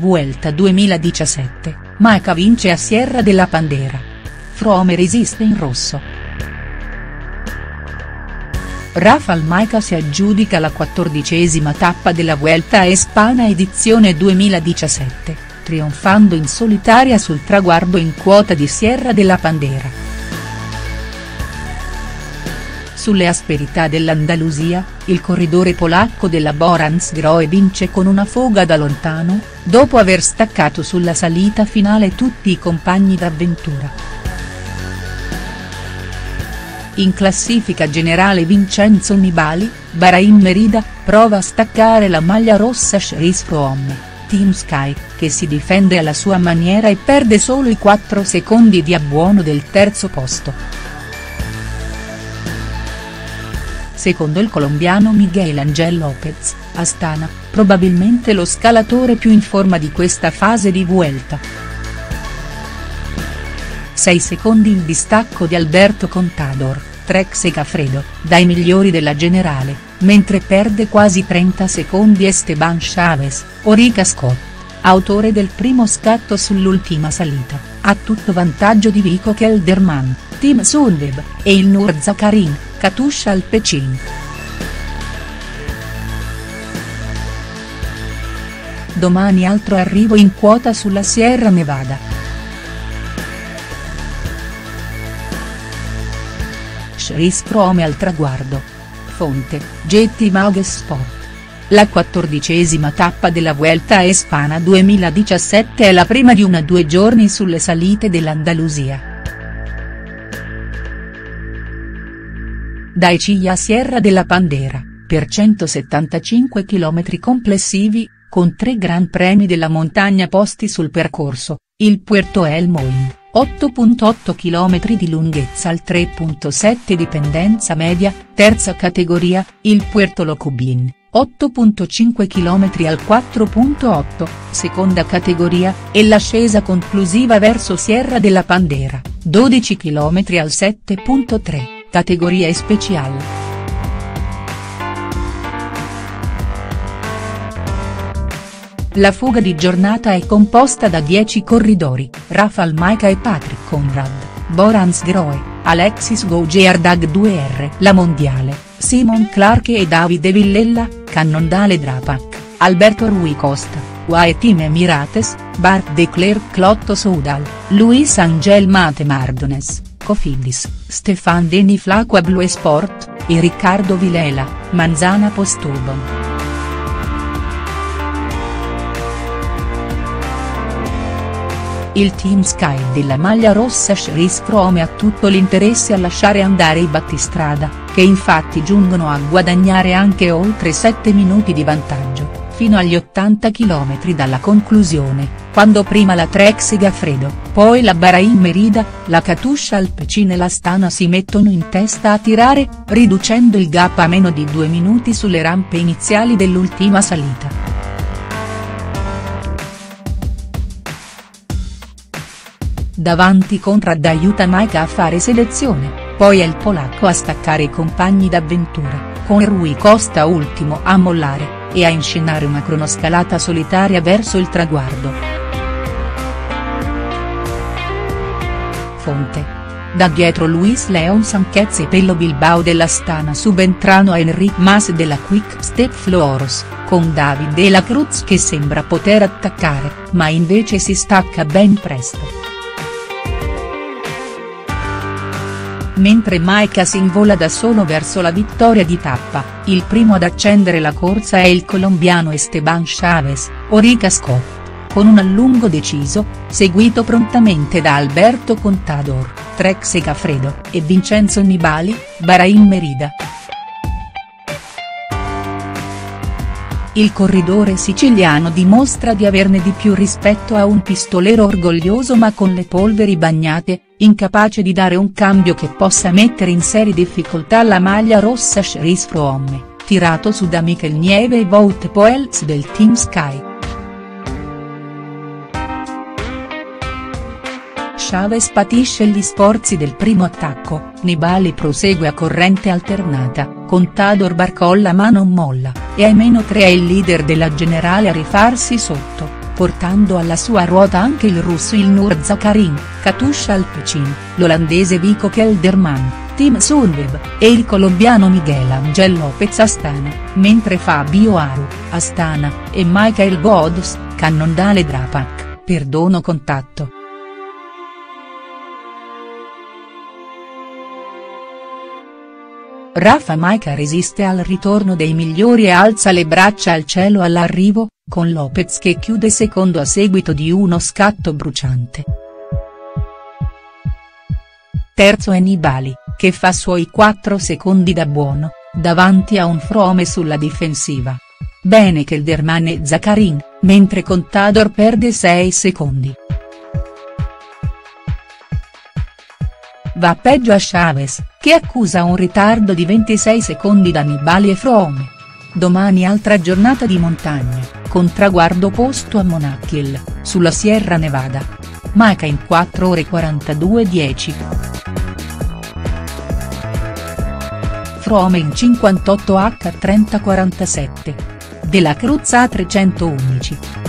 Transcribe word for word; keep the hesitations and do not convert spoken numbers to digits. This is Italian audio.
Vuelta duemiladiciassette, Majka vince a Sierra de la Bandera. Froome resiste in rosso. Rafał Majka si aggiudica la quattordicesima tappa della Vuelta a España edizione duemiladiciassette, trionfando in solitaria sul traguardo in quota di Sierra de la Bandera. Sulle asperità dell'Andalusia, il corridore polacco della Boransgrohe vince con una foga da lontano, dopo aver staccato sulla salita finale tutti i compagni d'avventura. In classifica generale Vincenzo Nibali, Bahrain Merida, prova a staccare la maglia rossa Chris Froome, Team Sky, che si difende alla sua maniera e perde solo i quattro secondi di abbuono del terzo posto. Secondo il colombiano Miguel Ángel López, Astana, probabilmente lo scalatore più in forma di questa fase di Vuelta. sei secondi il distacco di Alberto Contador, Trek Segafredo, dai migliori della generale, mentre perde quasi trenta secondi Esteban Chaves, Orica Scott, autore del primo scatto sull'ultima salita, a tutto vantaggio di Vico Kelderman, Team Sunweb, e il Nur Zakarin, Katusha Alpecin. Domani altro arrivo in quota sulla Sierra Nevada. Chris Froome al traguardo. Fonte, Getty Images Sport. La quattordicesima tappa della Vuelta a España duemiladiciassette è la prima di una due giorni sulle salite dell'Andalusia. Dai Ciglia a Sierra de la Bandera, per centosettantacinque chilometri complessivi, con tre Gran Premi della montagna posti sul percorso, il Puerto El Moin, otto virgola otto chilometri di lunghezza al tre virgola sette di pendenza media, terza categoria, il Puerto Locubin, otto virgola cinque chilometri al quattro virgola otto, seconda categoria, e l'ascesa conclusiva verso Sierra de la Bandera, dodici chilometri al sette virgola tre. Categoria Especial. La fuga di giornata è composta da dieci corridori, Rafał Majka e Patrick Conrad, Boransgrohe, Alexis Gougeardag due R. La mondiale, Simon Clarke e Davide Villella, Cannondale Drapac, Alberto Rui Costa, Uae Team Emirates, Bart de Klerk Lotto Soudal, Luis Angel Mate Mardones, Cofidis, Stefan Deni Flacqua Blue Sport, e Riccardo Vilela, Manzana Postobon. Il Team Sky della maglia rossa Chris Froome ha tutto l'interesse a lasciare andare i battistrada, che infatti giungono a guadagnare anche oltre sette minuti di vantaggio, fino agli ottanta chilometri dalla conclusione, quando prima la Trek Segafredo, poi la Bahrain Merida, la Katusha Alpecin e l'Astana si mettono in testa a tirare, riducendo il gap a meno di due minuti sulle rampe iniziali dell'ultima salita. Davanti Conrad aiuta Majka a fare selezione, poi è il polacco a staccare i compagni d'avventura, con Rui Costa ultimo a mollare, e a inscenare una cronoscalata solitaria verso il traguardo. Fonte. Da dietro Luis Leon Sanchez e Pello Bilbao dell'Astana subentrano a Enric Mas della Quick Step Floros, con David de la Cruz che sembra poter attaccare, ma invece si stacca ben presto. Mentre Majka si invola da solo verso la vittoria di tappa, il primo ad accendere la corsa è il colombiano Esteban Chaves, Orica Scott, con un allungo deciso, seguito prontamente da Alberto Contador, Trek Segafredo, e Vincenzo Nibali, Bahrain Merida. Il corridore siciliano dimostra di averne di più rispetto a un pistolero orgoglioso ma con le polveri bagnate, incapace di dare un cambio che possa mettere in serie difficoltà la maglia rossa Chris Froome, tirato su da Mikel Nieve e Wout Poels del Team Sky. Chaves patisce gli sforzi del primo attacco, Nibali prosegue a corrente alternata, Contador barcolla ma non molla, e ai meno tre è il leader della generale a rifarsi sotto, portando alla sua ruota anche il russo Ilnur Zakarin, Katusha Alpecin, l'olandese Vico Kelderman, Tim Sunweb, e il colombiano Miguel Angel Lopez Astana, mentre Fabio Aru, Astana, e Michael Bodos, Cannondale Drapac, perdono contatto. Rafa Majka resiste al ritorno dei migliori e alza le braccia al cielo all'arrivo, con Lopez che chiude secondo a seguito di uno scatto bruciante. Terzo è Nibali, che fa suoi quattro secondi da buono, davanti a un Frome sulla difensiva. Bene Kelderman e Zakarin, mentre Contador perde sei secondi. Va peggio a Chaves, che accusa un ritardo di ventisei secondi da Nibali e Frome. Domani altra giornata di montagna, con traguardo posto a Monachil, sulla Sierra Nevada. Majka in quattro ore quarantadue dieci. Frome in cinquantotto h trenta quarantasette. De la Cruz a trecentoundici.